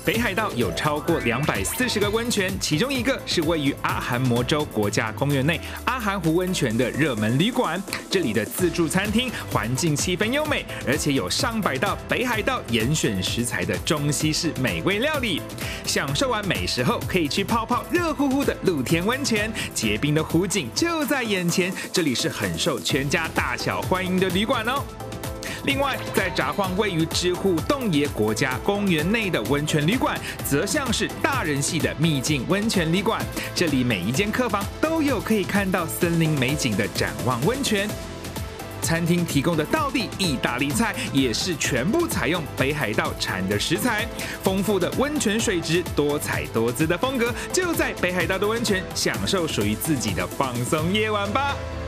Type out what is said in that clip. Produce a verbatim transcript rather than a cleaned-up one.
北海道有超过两百四十个温泉，其中一个是位于阿寒摩州国家公园内阿寒湖温泉的热门旅馆。这里的自助餐厅环境气氛优美，而且有上百道北海道严选食材的中西式美味料理。享受完美食后，可以去泡泡热乎乎的露天温泉，结冰的湖景就在眼前。这里是很受全家大小欢迎的旅馆哦。另外，在札幌位于知户洞爷国家公园内的温泉旅馆，则像是大人系的秘境温泉旅馆。这里每一间客房都有可以看到森林美景的展望温泉。餐厅提供的道地意大利菜也是全部采用北海道产的食材，丰富的温泉水质、多彩多姿的风格，就在北海道的温泉享受属于自己的放松夜晚吧。